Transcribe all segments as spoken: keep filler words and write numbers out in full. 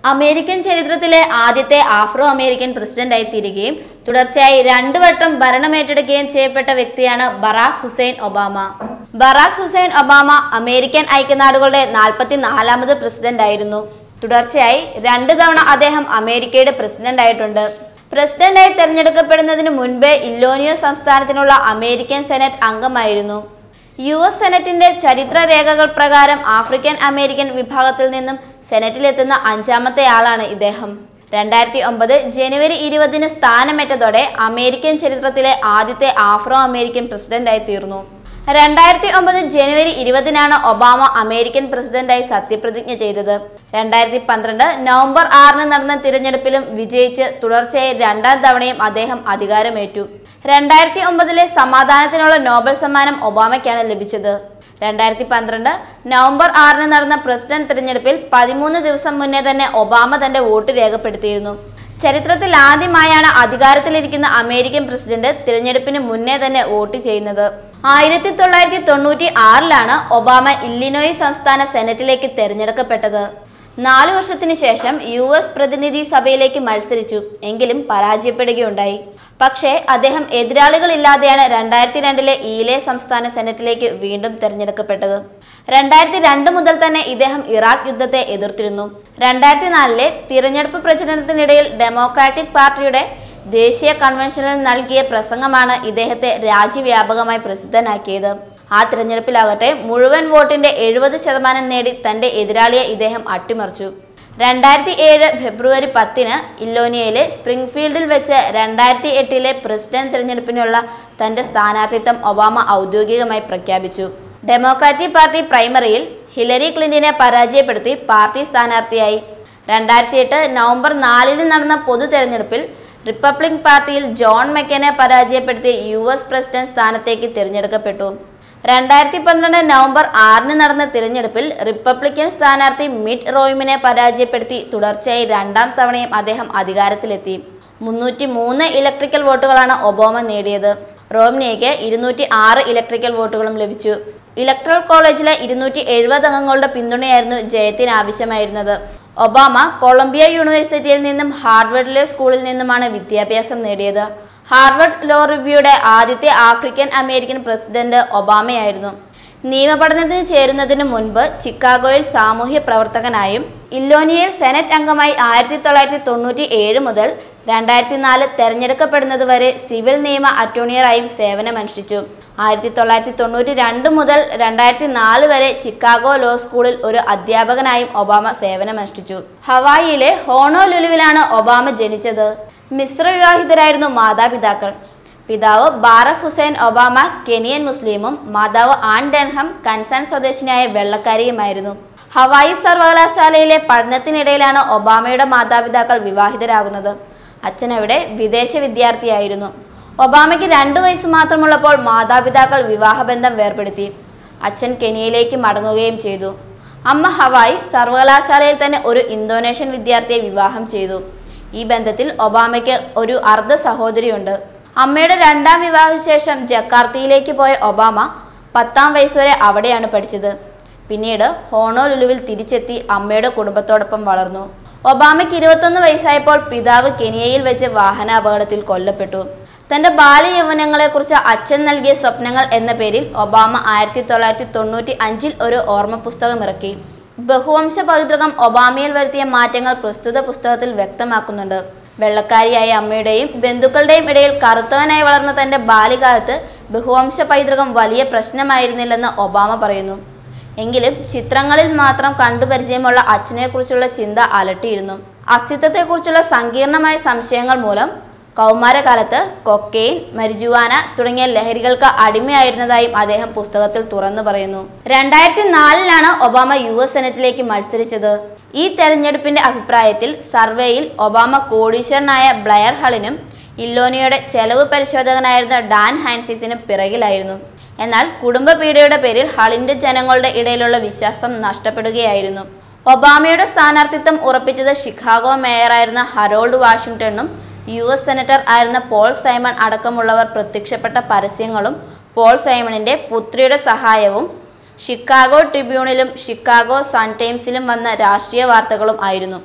American ചരിത്രത്തിലെ ആദ്യത്തെ Afro American പ്രസിഡന്റായി തീരുകയും തുടർച്ചയായി രണ്ടു വട്ടം ഭരണമേറ്റെടുക്കുകയും ചെയ്യപ്പെട്ട വ്യക്തിയാണ് Barack Hussein Obama. Barack Hussein Obama American ഐക്യനാടുകളുടെ നാൽപ്പത്തിനാലാമത് പ്രസിഡന്റ് ആയിരുന്നു. തുടർച്ചയായി രണ്ടു തവണ അദ്ദേഹം അമേരിക്കയുടെ പ്രസിഡന്റ് ആയിട്ടുണ്ട്. പ്രസിഡന്റായി തെരഞ്ഞെടുക്കപ്പെടുന്നതിന് മുൻപ് ഇല്ലോനിയോ സംസ്ഥാനത്തിനുള്ള അമേരിക്കൻ സെനറ്റ് അംഗമായിരുന്നു. യു എസ് സെനറ്റിന്റെ ചരിത്ര രേഖകൾ പ്രകാരം ആഫ്രിക്കൻ അമേരിക്കൻ വിഭാഗത്തിൽ നിന്നും സെനറ്റിലെത്തുന്ന അഞ്ചാമത്തെ ആളാണ് ഇദ്ദേഹം. രണ്ടായിരത്തി ഒമ്പത് ജനുവരി ഇരുപതിന് സ്ഥാനമേറ്റതോടെ അമേരിക്കൻ ചരിത്രത്തിലെ ആദ്യത്തെ ആഫ്രോ അമേരിക്കൻ പ്രസിഡന്റായി തീർന്നു. രണ്ടായിരത്തി ഒമ്പത് ജനുവരി ഇരുപതിനാണ് ഒബാമ അമേരിക്കൻ പ്രസിഡന്റായി സത്യപ്രതിജ്ഞ ചെയ്തത്. രണ്ടായിരത്തി പന്ത്രണ്ട് നവംബർ ആറിന് നടന്ന തിരഞ്ഞെടുപ്പിലും വിജയിച്ച് തുടർച്ചയായി രണ്ടാം തവണയും അദ്ദേഹം അധികാരമേറ്റു. രണ്ടായിരത്തി ഒമ്പതിലെ സമാധാനത്തിനുള്ള നോബൽ സമ്മാനം ഒബാമയ്ക്കാണ് ലഭിച്ചത്. രണ്ടായിരത്തി പന്ത്രണ്ട് നവംബർ ആറിന് നടന്ന പ്രസിഡന്റ് തിരഞ്ഞെടുപ്പിൽ പതിമൂന്ന് ദിവസം മുന്നേ തന്നെ ഒബാമ തന്റെ വോട്ട് രേഖപ്പെടുത്തിയിരുന്നു. ചരിത്രത്തിൽ ആദ്യമായാണ് അധികാരത്തിലിരിക്കുന്ന അമേരിക്കൻ പ്രസിഡന്റ് തിരഞ്ഞെടുപ്പിന് മുന്നേ തന്നെ വോട്ട് ചെയ്യുന്നത്. ആയിരത്തി തൊള്ളായിരത്തി തൊണ്ണൂറ്റി ആറിലാണ് ഒബാമ ഇല്ലിനോയി സംസ്ഥാന സെനറ്റിലേക്ക് തെരഞ്ഞെടുക്കപ്പെട്ടത്. നാലു വർഷത്തിനു ശേഷം യു എസ് പ്രതിനിധി സഭയിലേക്ക് മത്സരിച്ചു, എങ്കിലും പരാജയപ്പെടുകയുണ്ടായി. പക്ഷേ അദ്ദേഹം എതിരാളികളില്ലാതെയാണ് രണ്ടായിരത്തി രണ്ടിലെ ഈലെ സംസ്ഥാന സെനറ്റിലേക്ക് വീണ്ടും തെരഞ്ഞെടുക്കപ്പെട്ടത്. രണ്ടായിരത്തി രണ്ട് മുതൽ തന്നെ ഇദ്ദേഹം ഇറാഖ് യുദ്ധത്തെ എതിർത്തിരുന്നു. രണ്ടായിരത്തി നാലിലെ തിരഞ്ഞെടുപ്പ് പ്രചരണത്തിനിടയിൽ ഡെമോക്രാറ്റിക് പാർട്ടിയുടെ ദേശീയ കൺവെൻഷനിൽ നൽകിയ പ്രസംഗമാണ് ഇദ്ദേഹത്തെ രാജ്യവ്യാപകമായി പ്രസിദ്ധനാക്കിയത്. ആ തിരഞ്ഞെടുപ്പിലാകട്ടെ മുഴുവൻ വോട്ടിന്റെ എഴുപത് ശതമാനം നേടി തന്റെ എതിരാളിയെ ഇദ്ദേഹം അട്ടിമറിച്ചു. രണ്ടായിരത്തി ഏഴ് ഫെബ്രുവരി പത്തിന് ഇല്ലോനിയയിലെ സ്പ്രിംഗ്ഫീൽഡിൽ വെച്ച് രണ്ടായിരത്തി എട്ടിലെ പ്രസിഡന്റ് തിരഞ്ഞെടുപ്പിനുള്ള തന്റെ സ്ഥാനാർത്ഥിത്വം ഒബാമ ഔദ്യോഗികമായി പ്രഖ്യാപിച്ചു. ഡെമോക്രാറ്റിക് പാർട്ടി പ്രൈമറിയിൽ ഹിലരി ക്ലിന്റനെ പരാജയപ്പെടുത്തി പാർട്ടി സ്ഥാനാർത്ഥിയായി. രണ്ടായിരത്തി എട്ട് നവംബർ നാലിന് നടന്ന പൊതു തെരഞ്ഞെടുപ്പിൽ റിപ്പബ്ലിക് പാർട്ടിയിൽ ജോൺ മെക്കനെ പരാജയപ്പെടുത്തി യു എസ് പ്രസിഡന്റ് സ്ഥാനത്തേക്ക് തിരഞ്ഞെടുക്കപ്പെട്ടു. രണ്ടായിരത്തി പന്ത്രണ്ട് നവംബർ ആറിന് നടന്ന തിരഞ്ഞെടുപ്പിൽ റിപ്പബ്ലിക്കൻ സ്ഥാനാർത്ഥി മിറ്റ് റോയിമിനെ പരാജയപ്പെടുത്തി തുടർച്ചയായി രണ്ടാം തവണയും അദ്ദേഹം അധികാരത്തിലെത്തി. മുന്നൂറ്റി മൂന്ന് ഇലക്ട്രിക്കൽ വോട്ടുകളാണ് ഒബാമ നേടിയത്. റോംനിക്ക് ഇരുന്നൂറ്റി ആറ് ഇലക്ട്രിക്കൽ വോട്ടുകളും ലഭിച്ചു. ഇലക്ട്രൽ കോളേജിലെ ഇരുന്നൂറ്റി എഴുപത് അംഗങ്ങളുടെ പിന്തുണയായിരുന്നു ജയത്തിന് ആവശ്യമായിരുന്നത്. ഒബാമ കൊളംബിയ യൂണിവേഴ്സിറ്റിയിൽ നിന്നും ഹാർവർഡിലെ സ്കൂളിൽ നിന്നുമാണ് വിദ്യാഭ്യാസം നേടിയത്. ഹാർവർഡ് ലോ റിവ്യൂയുടെ ആദ്യത്തെ ആഫ്രിക്കൻ അമേരിക്കൻ പ്രസിഡന്റ് ഒബാമയായിരുന്നു. നിയമപഠനത്തിന് ചേരുന്നതിന് മുൻപ് ചിക്കാഗോയിൽ സാമൂഹ്യ പ്രവർത്തകനായും ഇല്ലോനിയയിൽ സെനറ്റ് അംഗമായി ആയിരത്തി തൊള്ളായിരത്തി തൊണ്ണൂറ്റി ഏഴ് മുതൽ രണ്ടായിരത്തി നാല് തെരഞ്ഞെടുക്കപ്പെടുന്നതുവരെ സിവിൽ നിയമ അറ്റോർണിയറായും സേവനമനുഷ്ഠിച്ചു. ആയിരത്തി തൊള്ളായിരത്തി തൊണ്ണൂറ്റി രണ്ട് മുതൽ രണ്ടായിരത്തി നാല് വരെ ചിക്കാഗോ ലോ സ്കൂളിൽ ഒരു അധ്യാപകനായും ഒബാമ സേവനമനുഷ്ഠിച്ചു. ഹവായിയിലെ ഹോണോലുലുവിലാണ് ഒബാമ ജനിച്ചത്. മിശ്ര വിവാഹിതരായിരുന്നു മാതാപിതാക്കൾ. പിതാവ് ബാറക് ഹുസൈൻ ഒബാമ കെനിയൻ മുസ്ലിമും മാതാവ് ആൻ ഡെൻഹം കൻസാൻ സ്വദേശിനിയായ വെള്ളക്കാരിയുമായിരുന്നു. ഹവായി സർവകലാശാലയിലെ പഠനത്തിനിടയിലാണ് ഒബാമയുടെ മാതാപിതാക്കൾ വിവാഹിതരാകുന്നത്. അച്ഛൻ അവിടെ വിദേശ വിദ്യാർത്ഥിയായിരുന്നു. ഒബാമയ്ക്ക് രണ്ടു വയസ്സ് മാത്രമുള്ളപ്പോൾ മാതാപിതാക്കൾ വിവാഹബന്ധം വേർപെടുത്തി. അച്ഛൻ കെനിയയിലേക്ക് മടങ്ങുകയും ചെയ്തു. അമ്മ ഹവായി സർവകലാശാലയിൽ തന്നെ ഒരു ഇന്തോനേഷ്യൻ വിദ്യാർത്ഥിയെ വിവാഹം ചെയ്തു. ഈ ബന്ധത്തിൽ ഒബാമയ്ക്ക് ഒരു അർദ്ധ സഹോദരിയുണ്ട്. അമ്മയുടെ രണ്ടാം വിവാഹശേഷം ജക്കാർത്തയിലേക്ക് പോയ ഒബാമ പത്താം വയസ്സുവരെ അവിടെയാണ് പഠിച്ചത്. പിന്നീട് ഹോണോലുലുവിൽ തിരിച്ചെത്തി അമ്മയുടെ കുടുംബത്തോടൊപ്പം വളർന്നു. ഒബാമയ്ക്ക് ഇരുപത്തൊന്ന് വയസ്സായപ്പോൾ പിതാവ് കെനിയയിൽ വെച്ച് വാഹനാപകടത്തിൽ കൊല്ലപ്പെട്ടു. തന്റെ ബാല്യയൗവനങ്ങളെക്കുറിച്ച് അച്ഛൻ നൽകിയ സ്വപ്നങ്ങൾ എന്ന പേരിൽ ഒബാമ ആയിരത്തി തൊള്ളായിരത്തി തൊണ്ണൂറ്റി അഞ്ചിൽ ഒരു ഓർമ്മ പുസ്തകം ഇറക്കി. ബഹുവംശ പൈതൃകം ഒബാമയിൽ വരുത്തിയ മാറ്റങ്ങൾ പ്രസ്തുത പുസ്തകത്തിൽ വ്യക്തമാക്കുന്നുണ്ട്. വെള്ളക്കാരിയായ അമ്മയുടെയും ബന്ധുക്കളുടെയും ഇടയിൽ കറുത്തവനായി വളർന്ന തന്റെ ബാല്യകാലത്ത് ബഹുവംശ പൈതൃകം വലിയ പ്രശ്നമായിരുന്നില്ലെന്ന് ഒബാമ പറയുന്നു. എങ്കിലും ചിത്രങ്ങളിൽ മാത്രം കണ്ടുപരിചയമുള്ള അച്ഛനെക്കുറിച്ചുള്ള ചിന്ത അലട്ടിയിരുന്നു. അസ്തിത്വത്തെക്കുറിച്ചുള്ള സങ്കീർണമായ സംശയങ്ങൾ മൂലം കൗമാരകാലത്ത് കൊക്കെയിൻ, മരിജുവാന തുടങ്ങിയ ലഹരികൾക്ക് അടിമയായിരുന്നതായും അദ്ദേഹം പുസ്തകത്തിൽ തുറന്നു പറയുന്നു. രണ്ടായിരത്തി നാലിലാണ് ഒബാമ യു എസ് സെനറ്റിലേക്ക് മത്സരിച്ചത്. ഈ തെരഞ്ഞെടുപ്പിന്റെ അഭിപ്രായത്തിൽ സർവേയിൽ ഒബാമ കോടീശ്വരനായ ബ്ലയർ ഹളിനും ഇല്ലോനിയയുടെ ചെലവ് പരിശോധകനായിരുന്ന ഡാൻ ഹാൻസിസിനും പിറകിലായിരുന്നു. എന്നാൽ കുടുംബ പീഡയുടെ പേരിൽ ഹളിന്റെ ജനങ്ങളുടെ ഇടയിലുള്ള വിശ്വാസം നഷ്ടപ്പെടുകയായിരുന്നു. ഒബാമയുടെ സ്ഥാനാർത്ഥിത്വം ഉറപ്പിച്ചത് ഷിക്കാഗോ മേയറായിരുന്ന ഹരോൾഡ് വാഷിംഗ്ടണും യു എസ് സെനറ്റർ ആയിരുന്ന പോൾ സൈമൺ അടക്കമുള്ളവർ പ്രത്യക്ഷപ്പെട്ട പരസ്യങ്ങളും പോൾ സൈമണിന്റെ പുത്രിയുടെ സഹായവും ഷിക്കാഗോ ട്രിബ്യൂണിലും ഷിക്കാഗോ സൺ ടൈംസിലും വന്ന രാഷ്ട്രീയ വാർത്തകളും ആയിരുന്നു.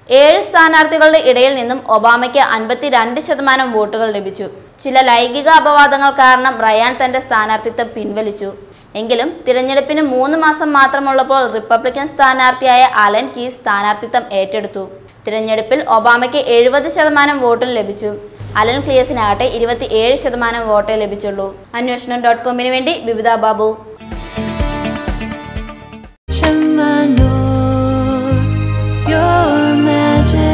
ഏഴ് സ്ഥാനാർത്ഥികളുടെ ഇടയിൽ നിന്നും ഒബാമയ്ക്ക് അൻപത്തിരണ്ട് ശതമാനം വോട്ടുകൾ ലഭിച്ചു. ചില ലൈംഗിക അപവാദങ്ങൾ കാരണം റയാൻ തന്റെ സ്ഥാനാർത്ഥിത്വം പിൻവലിച്ചു. എങ്കിലും തിരഞ്ഞെടുപ്പിന് മൂന്ന് മാസം മാത്രമുള്ളപ്പോൾ റിപ്പബ്ലിക്കൻ സ്ഥാനാർത്ഥിയായ അലൻ കീസ് സ്ഥാനാർത്ഥിത്വം ഏറ്റെടുത്തു. തിരഞ്ഞെടുപ്പിൽ ഒബാമയ്ക്ക് എഴുപത് ശതമാനം വോട്ടും ലഭിച്ചു. അലൻ ക്ലിയസിനാകട്ടെ ഇരുപത്തി ഏഴ് ശതമാനം വോട്ടേ ലഭിച്ചുള്ളൂ. അന്വേഷണം ഡോട്ട് കോമിന് വേണ്ടി Bibitha Babu.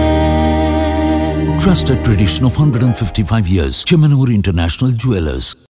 Trusted tradition of one hundred fifty-five years, Chemanur International Jewelers.